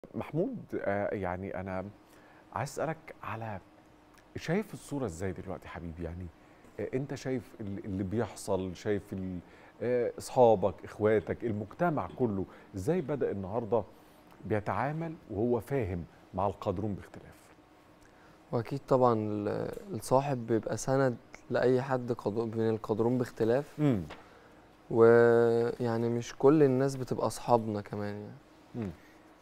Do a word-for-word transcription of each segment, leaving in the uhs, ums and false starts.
محمود، آه، يعني أنا عايز أسألك على شايف الصورة إزاي دلوقتي حبيبي؟ يعني آه، أنت شايف ال- اللي بيحصل، شايف ال- آه، أصحابك، إخواتك، المجتمع كله إزاي بدأ النهاردة بيتعامل وهو فاهم مع القادرون باختلاف؟ واكيد طبعا ال- الصاحب بيبقى سند لاي حد قادر- من القادرون باختلاف. امم ويعني مش كل الناس بتبقى اصحابنا كمان يعني. امم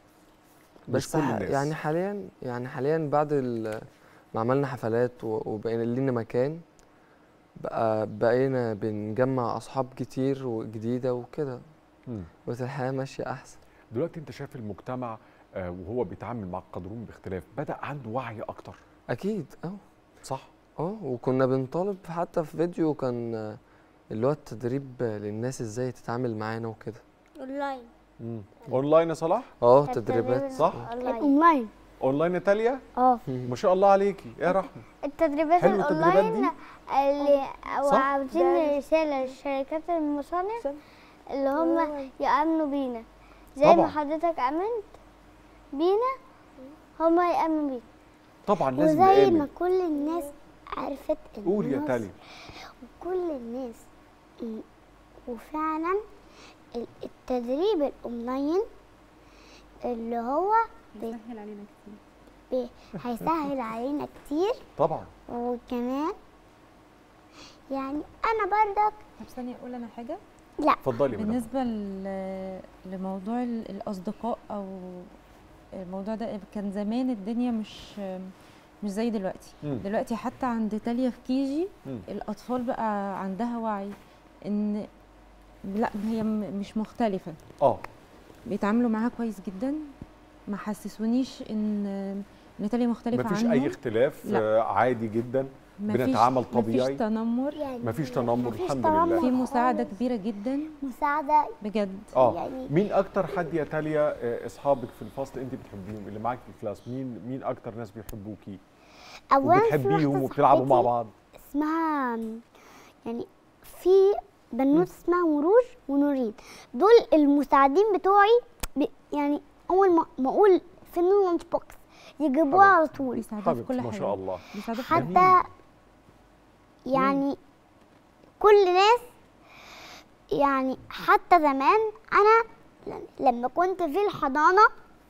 مش بس كل ح- يعني الناس. حاليا يعني حاليا بعد ال- ما عملنا حفلات و- وبقينا لينا مكان، بقى بقينا بنجمع اصحاب كتير وجديده وكده، امم بس الحياه ماشيه احسن. دلوقتي أنت شايف المجتمع آه، وهو بيتعامل مع القادرون باختلاف بدأ عنده وعي أكتر، اكيد اه. صح؟ اه وكنا بنطالب حتى في فيديو كان آه، اللي هو التدريب للناس ازاي تتعامل معانا وكده. اونلاين. امم أونلاين يا صلاح؟ اه كانت تدريبات صح؟ اونلاين. اونلاين. أونلاين يا تاليا؟ اه ما شاء الله عليكي يا رحمة. التدريبات حلو التدريبات الاونلاين دي؟ اللي صح؟ وعاوزين رسالة للشركات المصانع اللي هم يأمنوا بينا زي طبعا. ما حضرتك أمنت بينا، هم يأمنوا بينا. طبعا لازم وزي نآمن. ما كل الناس عرفت ان قول يا مصر تاليا. وكل الناس م- وفعلا ال- التدريب الاونلاين اللي هو بي- سهل علينا كتير. بي- هيسهل علينا كتير. طبعا. وكمان يعني انا برضك طب ثانية أقول أنا حاجة. لا اتفضلي يا مدام. بالنسبة ل- لموضوع ال- الأصدقاء أو الموضوع ده، كان زمان الدنيا مش مش زي دلوقتي. مم. دلوقتي حتى عند تاليا في كيجي مم. الأطفال بقى عندها وعي إن لا، هي م- مش مختلفة، اه بيتعاملوا معاها كويس جدا. ما حسسونيش إن إن تاليا مختلفة مفيش عنهم. اي اختلاف، لا. آه، عادي جدا. مفيش- بنتعامل طبيعي. مفيش تنمر، يعني مفيش تنمر مفيش الحمد تنمر لله. في مساعدة خالص. كبيرة جدا مساعدة بجد. اه يعني مين اكتر حد يا تاليا آه، اصحابك في الفصل انت بتحبيهم، اللي معاك في الكلاس، مين مين اكتر ناس بيحبوكي اولا في وبتحبيهم واحدة وبتلعبوا مع صاحبتي بعض؟ اسمها يعني في بنوت اسمها مروج ونورين، دول المساعدين بتوعي. ب... يعني اول ما ما اقول فين اللانش بوكس يجيبوها على طول. بيساعدوها في حبيبتي كل ما حاجة. شاء الله. بيساعدوها في كل جميل. حتى يعني كل ناس يعني حتى زمان انا لما كنت في الحضانة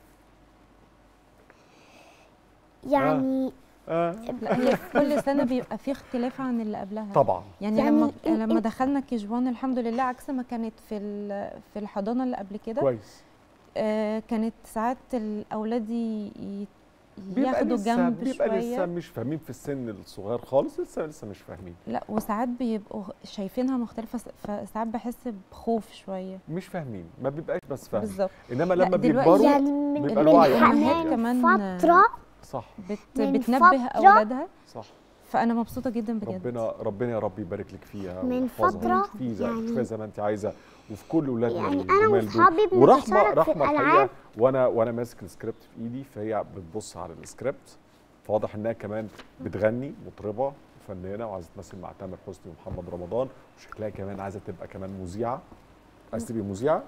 يعني آه. لا، هي في كل سنه بيبقى في اختلاف عن اللي قبلها. طبعا. يعني, يعني لما ال- لما ال- دخلنا كيجوان الحمد لله، عكس ما كانت في ال- في الحضانه اللي قبل كده. كويس. آه كانت ساعات الاولاد ي- ي- بيبقى ياخدوا لسه جنب بيبقى لسه شويه. مش فاهمين في السن الصغير خالص، لسه لسه مش فاهمين. لا، وساعات بيبقوا شايفينها مختلفه، س- فساعات بحس بخوف شويه. مش فاهمين، ما بيبقاش بس فاهم. بالظبط. انما لا، لما دلوقتي بيكبروا يعني من, بيبقى من الوعي الأمهات أكتر. كمان فترة صح بت من بتنبه فترة- اولادها، صح. فانا مبسوطه جدا بجد. ربنا ربنا يا رب يبارك لك فيها من ويحفظها فترة ويشفيها زي- يعني- ويشفيها زي ما انت عايزه، وفي كل اولادنا يعني الجمال انا دول. واصحابي ورحمه بنتشارك في رحمه الحقيقه الالعاب. وانا وانا ماسك السكريبت في ايدي، فهي بتبص على السكريبت، فواضح انها كمان بتغني، مطربه وفنانه وعايزه تمثل مع تامر حسني ومحمد رمضان، وشكلها كمان عايزه تبقى كمان مذيعه. عايزه تبقي مذيعه؟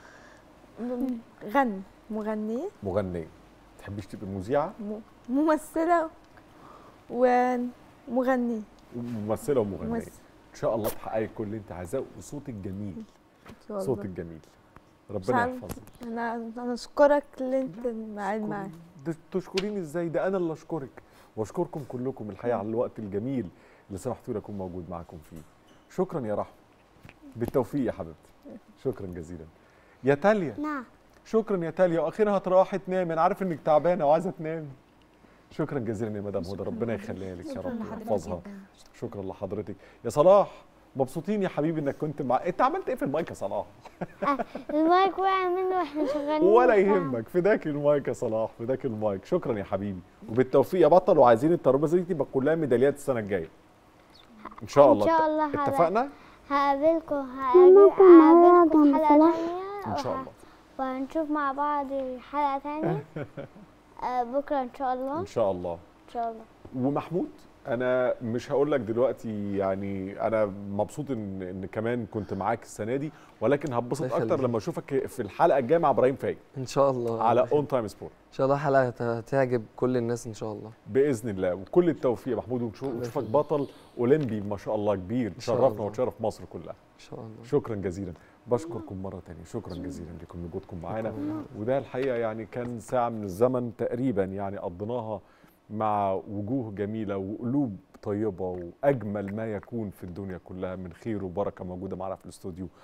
غني مغنية، مغنيه. ما تحبيش تبقي مذيعه؟ م- ممثلة ومغنية. ممثله ومغنيه. ممثل. ان شاء الله تحققي كل اللي انت عايزاه، وصوتك جميل. إن شاء الله. صوتك جميل. مش ربنا عارف- يحفظك. أنا أنا أشكرك اللي أنت قاعد معايا. ده تشكريني ازاي؟ ده انا اللي اشكرك، واشكركم كلكم الحقيقه على الوقت الجميل اللي سمحتوا لي اكون موجود معاكم فيه. شكرا يا رحمه. بالتوفيق يا حبيبتي. شكرا جزيلا. يا تاليا. نعم. شكرا يا تاليا، واخيرا هتروحي تنامي، انا عارف انك تعبانه وعايزه تنامي. شكرا جزيلا يا مدام هدى، ربنا يخليها لك يا شكراً رب لحضرتك ويحفظها. جداً. شكرا لحضرتك. يا صلاح، مبسوطين يا حبيبي انك كنت مع، انت عملت ايه في المايك يا صلاح؟ المايك وقع منه واحنا شغالين. ولا وبتاع. يهمك، فداك المايك يا صلاح، فداك المايك. شكرا يا حبيبي، وبالتوفيق يا بطل، وعايزين الترابيزه دي تبقى كلها ميداليات السنه الجايه ان شاء الله. ان شاء الله هلا- اتفقنا هقابلكم هقابلكم في حلقة تانية ان شاء الله. وهنشوف مع بعض حلقة تانية. آه، بكرة ان شاء الله. ان شاء الله. ان شاء الله. ومحمود انا مش هقول لك دلوقتي، يعني انا مبسوط ان ان كمان كنت معاك السنه دي، ولكن هتبسط الله اكتر يخليك. لما اشوفك في الحلقه الجايه مع ابراهيم فايق ان شاء الله على اون تايم سبورت ان شاء الله حلقه هت- هتعجب كل الناس ان شاء الله. باذن الله. وكل التوفيق يا محمود، ونشوف- الله ونشوفك يخليك. بطل اولمبي ما شاء الله كبير إن شاء تشرفنا الله. وتشرف مصر كلها. ان شاء الله. شكرا جزيلا، بشكركم مره تانية، شكرا جزيلا لكم وجودكم معانا. شكراً. وده الحقيقه يعني كان ساعه من الزمن تقريبا يعني قضيناها مع وجوه جميله وقلوب طيبه واجمل ما يكون في الدنيا كلها من خير وبركه موجوده معنا في الاستوديو.